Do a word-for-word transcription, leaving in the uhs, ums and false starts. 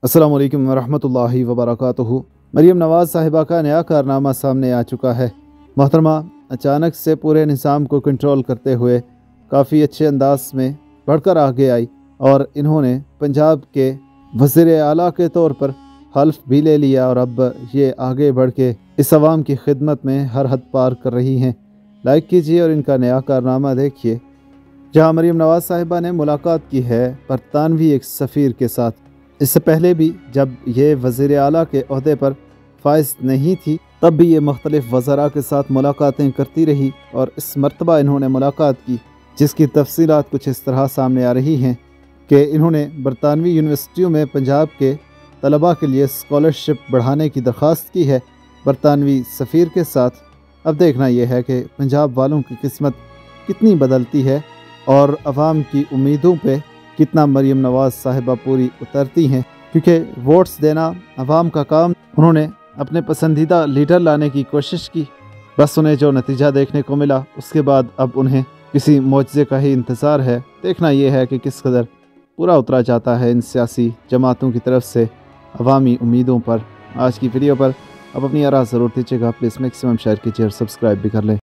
अस्सलामु अलैकुम वरहमतुल्लाहि वबरकातुहू। मरीम नवाज़ साहिबा का नया कारनामा सामने आ चुका है। मोहतरमा अचानक से पूरे निज़ाम को कंट्रोल करते हुए काफ़ी अच्छे अंदाज में बढ़कर आगे आई और इन्होंने पंजाब के वज़ीर आला के तौर पर हल्फ भी ले लिया और अब ये आगे बढ़ के इस आवाम की खिदमत में हर हद पार कर रही हैं। लाइक कीजिए और इनका नया कारनामा देखिए, जहाँ मरीम नवाज़ साहिबा ने मुलाकात की है बरतानवी एक सफ़ीर के साथ। इससे पहले भी जब ये वज़ीर आला के ओहदे पर फाइज नहीं थी तब भी ये मुख्तलिफ़ वज़रा के साथ मुलाकातें करती रही और इस मरतबा इन्होंने मुलाकात की, जिसकी तफसीलात कुछ इस तरह सामने आ रही हैं कि इन्होंने बरतानवी यूनिवर्सिटियों में पंजाब के तलबा के लिए स्कॉलरशिप बढ़ाने की दरख्वास्त की है बरतानवी सफ़ीर के साथ। अब देखना यह है कि पंजाब वालों की किस्मत कितनी बदलती है और अवाम की उम्मीदों पे कितना मरीम नवाज़ साहिबा पूरी उतरती हैं, क्योंकि वोट्स देना अवाम का काम। उन्होंने अपने पसंदीदा लीडर लाने की कोशिश की, बस उन्हें जो नतीजा देखने को मिला उसके बाद अब उन्हें किसी मौजज़े का ही इंतज़ार है। देखना यह है कि किस कदर पूरा उतरा जाता है इन सियासी जमातों की तरफ से अवामी उम्मीदों पर। आज की वीडियो पर अब अपनी आरा ज़रूर दीजिएगा, प्लीज़ मैक्सिमम शेयर कीजिए और सब्सक्राइब भी कर लें।